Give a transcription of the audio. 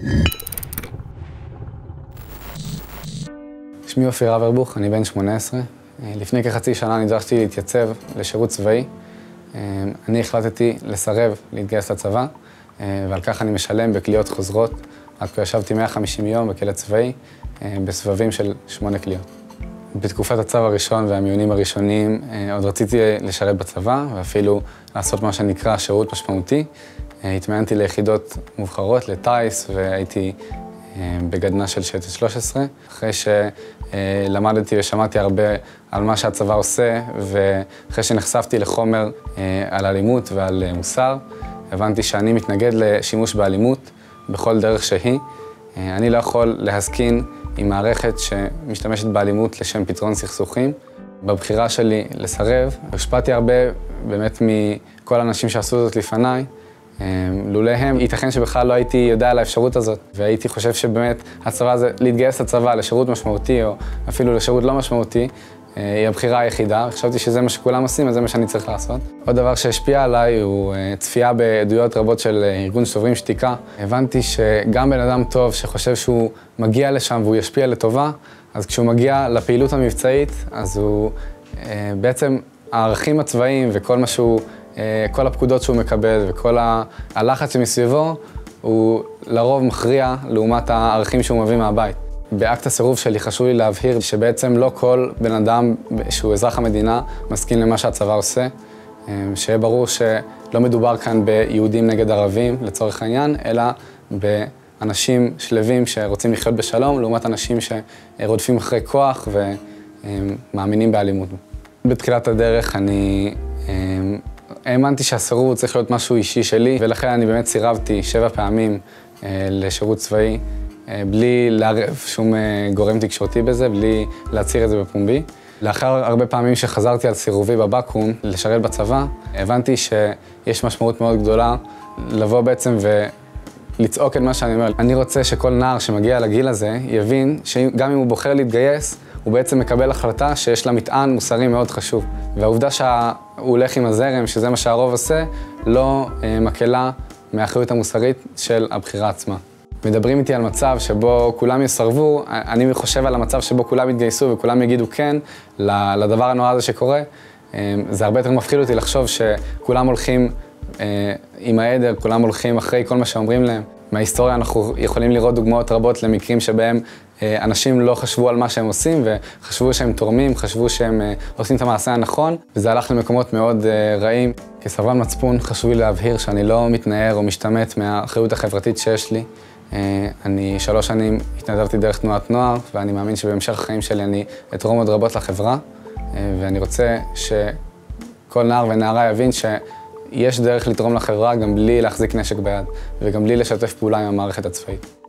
שמי אופיר אברבוך, אני בן 18. לפני כחצי שנה נדרשתי להתייצב לשירות צבאי. אני החלטתי לסרב להתגייס לצבא, ועל כך אני משלם בקליעות חוזרות. עד כה ישבתי 150 יום בכלא צבאי, בסבבים של 8 קליעות. בתקופת הצו הראשון והמיונים הראשונים עוד רציתי לשרת בצבא, ואפילו לעשות מה שנקרא שירות משמעותי. התמיינתי ליחידות מובחרות, לטייס, והייתי בגדנ"ע של שייטת 13. אחרי שלמדתי ושמעתי הרבה על מה שהצבא עושה, ואחרי שנחשפתי לחומר על אלימות ועל מוסר, הבנתי שאני מתנגד לשימוש באלימות בכל דרך שהיא. אני לא יכול להסכין עם מערכת שמשתמשת באלימות לשם פתרון סכסוכים. בבחירה שלי לסרב, השפעתי הרבה באמת מכל האנשים שעשו זאת לפניי. לולא הם, ייתכן שבכלל לא הייתי יודע על האפשרות הזאת, והייתי חושב שבאמת הצבא זה להתגייס לצבא לשירות משמעותי, או אפילו לשירות לא משמעותי, היא הבחירה היחידה. חשבתי שזה מה שכולם עושים, אז זה מה שאני צריך לעשות. עוד דבר שהשפיע עליי הוא צפייה בעדויות רבות של ארגון שוברים שתיקה. הבנתי שגם בן אדם טוב שחושב שהוא מגיע לשם והוא ישפיע לטובה, אז כשהוא מגיע לפעילות המבצעית, אז הוא בעצם הערכים הצבאיים וכל מה שהוא, כל הפקודות שהוא מקבל וכל הלחץ שמסביבו, הוא לרוב מכריע לעומת הערכים שהוא מביא מהבית. באקט הסירוב שלי חשוב לי להבהיר שבעצם לא כל בן אדם שהוא אזרח המדינה מסכים למה שהצבא עושה. שיהיה ברור שלא מדובר כאן ביהודים נגד ערבים לצורך העניין, אלא באנשים שלווים שרוצים לחיות בשלום, לעומת אנשים שרודפים אחרי כוח ומאמינים באלימות. בתחילת הדרך אני האמנתי שהסירוב צריך להיות משהו אישי שלי, ולכן אני באמת סירבתי 7 פעמים לשירות צבאי, בלי לערב שום גורם תקשורתי בזה, בלי להצהיר את זה בפומבי. לאחר הרבה פעמים שחזרתי על סירובי בבקו"ם לשרת בצבא, הבנתי שיש משמעות מאוד גדולה לבוא בעצם ולצעוק את מה שאני אומר. אני רוצה שכל נער שמגיע לגיל הזה יבין שגם אם הוא בוחר להתגייס, הוא בעצם מקבל החלטה שיש לה מטען מוסרי מאוד חשוב. והעובדה שהוא הולך עם הזרם, שזה מה שהרוב עושה, לא מקלה מהאחריות המוסרית של הבחירה עצמה. מדברים איתי על מצב שבו כולם יסרבו, אני חושב על המצב שבו כולם יתגייסו וכולם יגידו כן לדבר הנורא הזה שקורה. זה הרבה יותר מפחיד אותי לחשוב שכולם הולכים עם העדר, כולם הולכים אחרי כל מה שאומרים להם. מההיסטוריה אנחנו יכולים לראות דוגמאות רבות למקרים שבהם אנשים לא חשבו על מה שהם עושים וחשבו שהם תורמים, חשבו שהם עושים את המעשה הנכון, וזה הלך למקומות מאוד רעים. כסרבן מצפון חשוב לי להבהיר שאני לא מתנער או משתמט מהאחריות החברתית שיש לי. אני 3 שנים התנדבתי דרך תנועת נוער, ואני מאמין שבהמשך החיים שלי אני אתרום עוד רבות לחברה, ואני רוצה שכל נער ונערה יבין שיש דרך לתרום לחברה גם בלי להחזיק נשק ביד, וגם בלי לשתף פעולה עם המערכת הצבאית.